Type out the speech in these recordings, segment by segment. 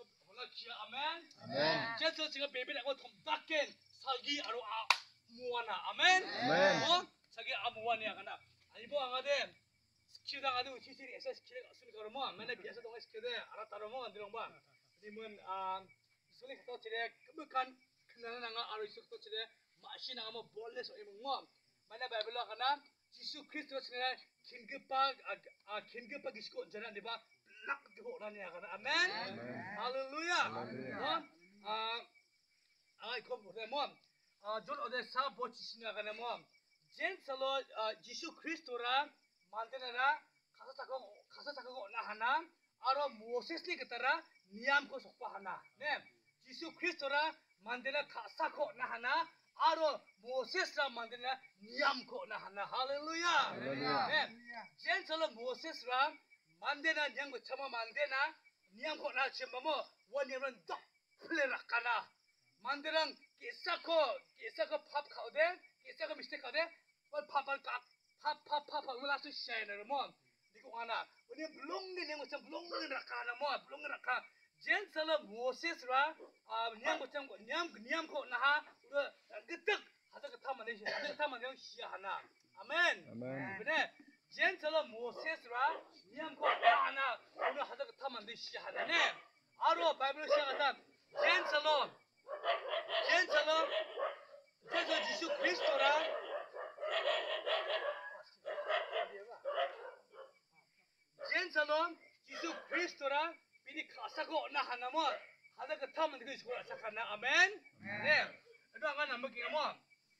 아멘. 제서 지금 베이비라고 톰다켄 사기 아로 무와나 아멘. 자기 아무와니야 가나 아니보 angade 스키다 가도 지시리 에서 스키가 쓰니 거뭐 맨에 비해서 동안 스키데 알아따로 뭐 안들어 봐. 아니면 소리 또 지레 그만 그나는 나가 아로 있어 또 지레 마시나 뭐 볼레서 이뭐 맨에 바이블로 가나 지수 그리스도 지레 긴급하 기시고 전한 데봐 락 되고 라니야 가나 아멘. 할렐루야. 이거 뭐 존 어데 사보치시나 가나 뭐 젠살로 지수 그리스도라 만드나라 가서 사고 나 하나 아로 모세스니 그따라 니암코 속바 하나 네 지수 그리스도라 만드나 가사코 나 하나 아로 모세스라 만드나 니암코 나 하나 할렐루야 네 젠살로 모세스라 만드나 냥고 참아 만드나 니암코 나 쳔뭐 원님은 더 플레라카나 만드랑 기사코 팝 카오데 기사코 미스테이크 카오데 팝을 팝 울라스 샤이너 뭐 이거 하나 우리 블롱네 냥고참 블롱네 라카나 뭐 블롱네 라카 젠살로 모세스라 냥고참 냥코 나하 우리 그득 하다가 타만내시 하다가 타만내고 시야 하나 아멘 근데 젠살로 모세스라 냥코 나하나 우리 하다가 타만내 시야 하나네 아로 바이블 시작하다 젠살로 그래서 지수 그리스도라 젠살롬 지수 그리스도라 비니 가사고 나 하나모 하다가 타면 그 소라 착하나 아멘 네 이거 안 남기가 뭐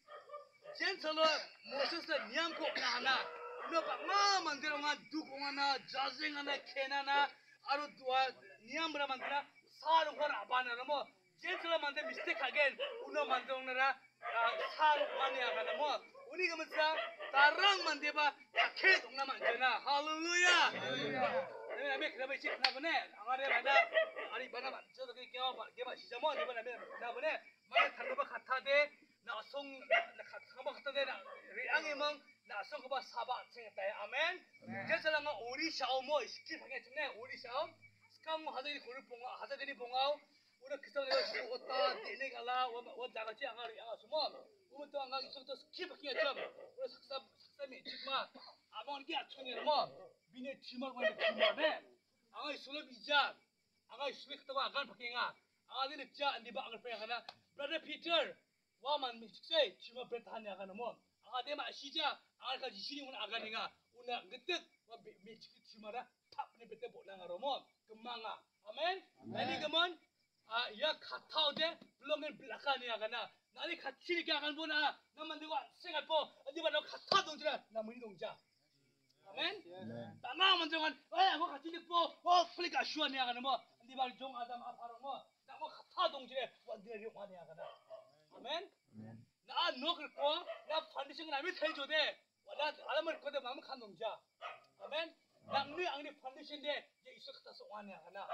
젠살롬 모세스 냥코 나 하나 이거 막 만들어가 두공하나 자생하나 케나나 아로 두아 니암브라 만들어 사롱 거라 바나나 뭐 젠살롬 만들 미스테이크 하겐 우노 만들어라 사롱 만이야 가나 뭐 우리 그러면서 다랑 만데바 다케 동나만 되나 할렐루야 내가 그러면 이제 나보네 아가래 받아 아니 받아 저도 그 개바 시자 뭐 내가 나보네 말 당거바 같아데 나송 당거바 같아데 리앙이멍 나송 거바 사바 생겼다 아멘 제살랑은 우리 샤오모 시키 하겠네 우리 샤오 스카모 하더니 고를 봉아 하더니 봉아오 우리 그 사람이 죽었다 내가라 원자가지 않아리 뭐 우리 또 안가 있어도 스킵하기가 좀 우리 saksam이 지금 아마 이게 아청이라 뭐 비네 지말 거는 지말에 아가 술을 비자 아가 술을 갖다가 아간 바뀌가 아가들 자 안디바 아갈 빼 하나 브라더 피터 와만 미식세 지말 베타 하냐 가는 뭐 아가 대마 시자 아가 지신이 오늘 아가니가 오늘 그때 와 미식 지말아 탑네 베테 보나가로 뭐 금망아 아멘 아니 그러면 야 카타오데 블롱은 블라카니야 가나 나니 같이 이렇게 안 보나 나만 내고 생각 보 어디봐 너 같아 동지라 나 문이 동자 아멘 나나 먼저간 뭐 같이 읽고 플리카 슈아니야 가나 뭐 어디봐 종 아담 아파로 뭐나뭐 같아 동지래 원디리 와니야 가나 아멘 나너 그렇고 나 판디싱 나미 태줘대 나 알아mer 거대 마음 칸 동자 아멘 나니 안니 판디싱데 이제 있어 같아서 와니야 가나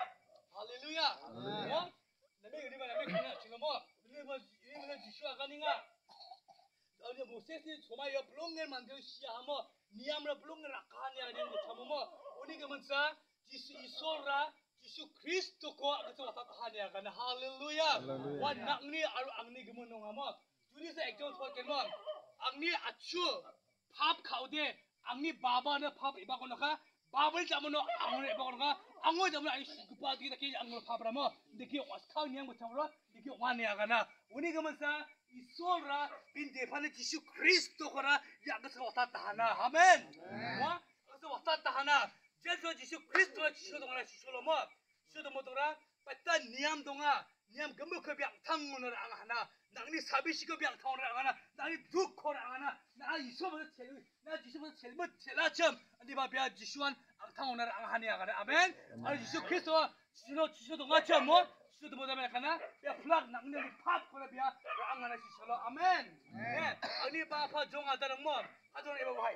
할렐루야 나메 그냥 지금 뭐 이리면 지슈아 가nin가 어디 모세스 소마여 블롱을 만들 시야하모 니암라 블롱을 아카니아 아닌 거 참모 우리 그면서 지수 이소라 지수 그리스도고 그래서 왔다 하니야 가나 할렐루야 와 낙니 악니 그면농하모 둘이서 액정 토할게뭐 악니 아추 팝 가우데 악니 바바나 팝 이바고나가 밥을 잡으면 앙을 해보거나 앙을 잡으면 아니 그빠지게 이렇게 앙을 파브라모 이렇게 와스카우 냥 못하므로 이렇게 와내야가나 우리 그러면서 이 소라 빈데파는 지수 그리스도거나 야그서 왔다 하나 아멘 와 그래서 왔다 하나 제서 지수 그리스도가 지수동하나 지수로뭐 지수도 뭐더라 빠따 니암동아 니암 금목급 양탕문을 앙하나 나니 사비시급 양탕문을 앙하나 나니 두코를 앙하나 나 이소부터 제일 나 지수부터 제일 뭐 제라점 니 바비아 지수한 앙탕문을 앙하니야 가나 아멘 아니 지수 그리스도 지수도 같이 뭐 지수도 뭐다면 가나 야 플락 낙내리 팝 거라 비아 앙하나 지수로 아멘 네 아니 바파 종하다는 뭐 하도록 해봐 하이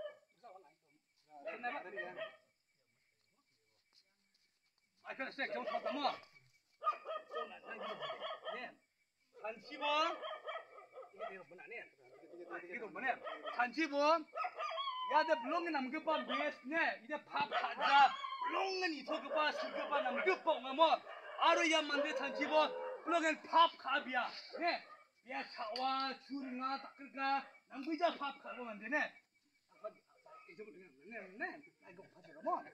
끝나봐 I can say don't talk more. 단지범 이거 뭐냐? 단지범 야데 블롱이 남겨봐 메스네 이제 밥 가자 블롱은 이토그봐 슬그봐 남겨봐 뭐 아로야 만데 탄지보 블록엔 팝 카비야 네 야 차와 주링아 닦을까 남부자 팝 카고 만데네 이거 파지로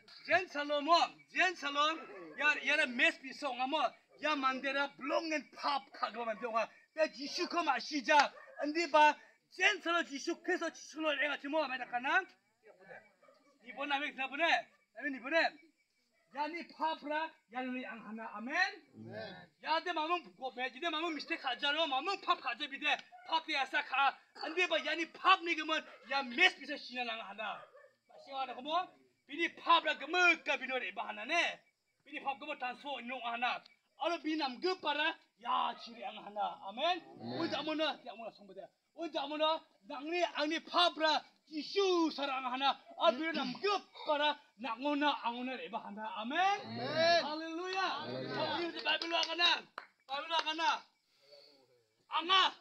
젠살롬 야라 메스 비송 뭐 야 만데라 블록엔 팝 카고 만데와 야 지슈코 마시자 안디 봐 젠살로 지슈케서 지슈로 내가 지모 말다카나 이번 남에 지나보네 아멘 이번에 야니 파프라 야니 앙하나 아멘 야데 마문 고베지데 마문 미스테이크 하자로 마문 팝 가제비데 팝이야 사카 안데 봐 야니 팝 니그면 야 메스 비서 신나랑 하나 마시하나 고모 비니 팝라 그머까 비노레 바 하나네 비니 팝 그머 단소 인노 하나 알아 비남 그빠라 야 지리 앙하나 아멘 오자 아무나 성부대 오자 아무나 낭니 앙니 팝라 지슈 사랑 하나 아비람 급바라 나고나 앙오나 레바 하나 아멘 할렐루야 우리 바이블로 가나 앙아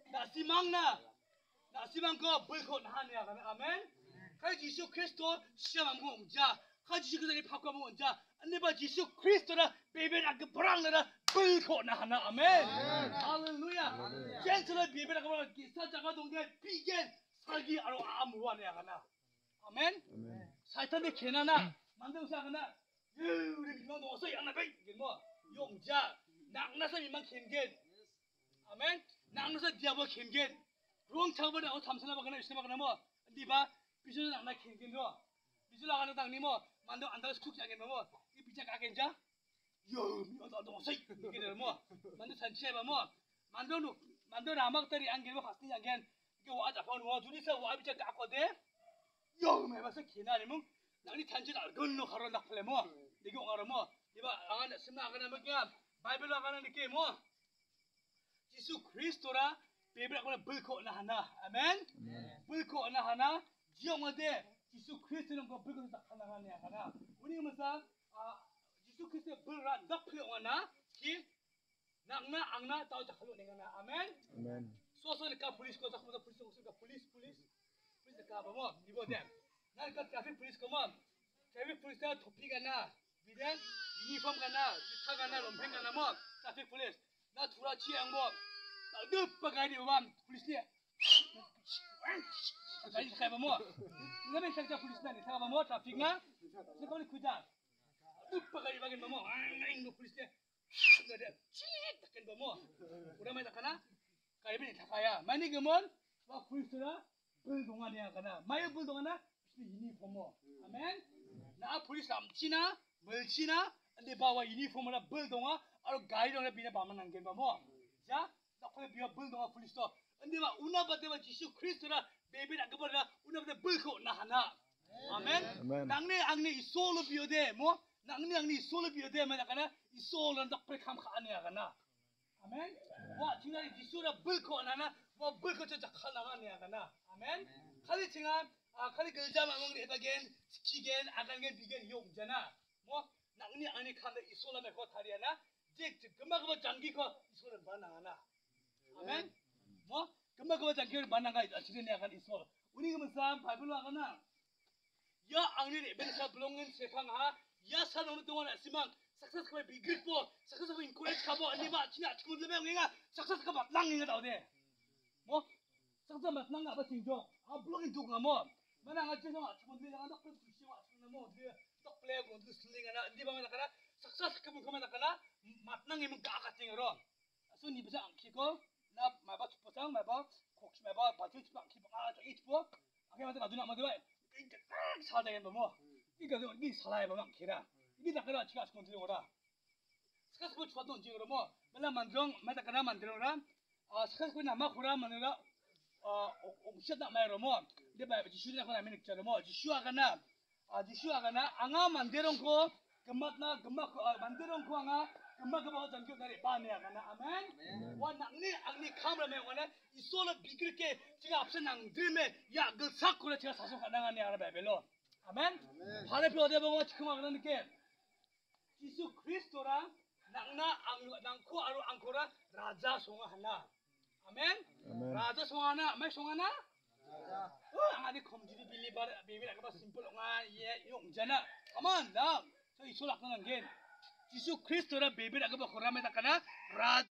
나시망거 불코 나하냐 가나 아멘 가 지슈 그리스도 시험한 거 온자 가 지슈 그들이 바꿔 온자 안내바 지슈 그리스도라 베베라 그 브랑라 불코 나하나 아멘 할렐루야 젠틀한 베베라 그 기사자가 동계 비겐 살기 아로 아무와네 하나 아멘 사이탄의 개나나 만들어서 하나 우리 비만 넣어서 양나베 뭐 용자 낙나서 이만 캔겐 아멘 낙나서 디아버 캔겐 롱 차버네 어 삼선아 바가나 있으나 바가나 뭐 니바 비전 낙나 캔겐도 비전 나가는 당니 뭐 만들 안다가 스쿡 장게 뭐이 비자 가겐자 요 미어도 넣어서 이게 뭐 만들 산치해 뭐 만들 아막들이 안게 뭐 파스티 안겐 그 와자 번 둘이서 와 비자 깎거든 요 매봐서 기나리면 나니 단지 알건노 하러 낙플레 뭐 이게 오가라 뭐 이봐 아가나 스마 아가나 뭐야 바이블 아가나 느낌 뭐 지수 그리스도라 베이블 아가나 불코 나 하나 아멘 불코 나 하나 지영어데 지수 그리스도는 거 불코 딱 하나 하나 우리 뭐사 지수 그리스도 불라 낙플레 오나 기 낙나 앙나 따오 작할로 내가나 아멘 소소니까 police ko sakmo police ko suka police ka ba mo ibo dem na ka traffic police ko mo traffic police ta topi kana bidan uniform kana jitha kana lompheng kana mo traffic police na thura chi ang mo ta du pagari ba police ne ai ka ba mo na be sakta police na ni sa ba mo traffic na se ko ni kuja du pagari ba gen ba mo ai no police ne na de chi taken ba mo ura mai ta kana 가이빈이 다가야 많이 그러면 막 불스라 불 동안이야 가나 마이 불 동안나 유니폼 아멘 나 불이 삼치나 멀치나 근데 바와 유니폼으로 불 동안 아로 가이드나 비나 바만 안게 뭐자 나코에 비어 불 동안 불스도 근데 막 우나바데바 지수 그리스도라 베베나 그버라 우나바데 불코 나 하나 아멘 낭네 앙네 이 솔로 비어데 뭐 낭네 앙네 이 솔로 비어데 뭐 가나 이 솔로 덕불 감카하냐 가나 아멘 와 지나리 지수라 불코 나나 뭐 불코 저 칼나가냐 가나 아멘 칼리 칭아 칼리 글자 마몽리 에바겐 스키겐 아간겐 비겐 용잖아 뭐 낭니 아니 칸데 이솔라메 거 타리아나 제 금방 장기코 이솔은 바나나 아멘 뭐 금방 장기를 바나가 지르네 약간 이솔 우리 그러면 쌈 바이블로 하거나 야 앙니 에벤사 블롱은 세팡하 야 사노는 동안 아시망 successful be good for successful encourage kabo ani ba china chkun le menga success ka bat lang nga dawde mo success mat lang ba singjo a blogin duk nga mo mana nga chino chkun le nga doktor kushi wa chkun mo de tok play go du sling nga ndi ba ma kala success ka mo kama kala mat nang im ka ka ting ro so ni bisa ang kiko na ma ba chupotang ma ba kokshi ma ba ba chup ang kipa a ich bo ake ma ta duna ma de ba sa da gen mo 이거 니 살아야 봐 막히라 이게 나가라 지가 손들어 오라 스카스고 좋았던 지금 뭐 맨날 만정 마다가나 만들어라 스카스고 나마 고라 만들어 옥셔다 마이로 뭐 내가 지슈나 거나 메닉 저로 뭐 지슈아가나 앙아 만들어 거 금맛나 금막 만들어 거 앙아 금막 거 전교 날에 바네야가나 아멘 와 낭니 카메라맨 원에 이 솔로 비그렇게 지가 앞서 낭들매 야그 사고를 제가 사서 가능하네 알아 베벨로 아멘 바레피 어디 보면 지금 하는 느낌 지수 그리스도랑 낭코 아루 앙코라 라자 송아 하나 아멘 라자 송아 하나 매 송아 하나 아니 컴지디 빌리바 비빌 아까 심플 옹아 예 용잖아 가만 나저 이솔 아까는 게 지수 그리스도라 베베라 그 바코라 메다카나 라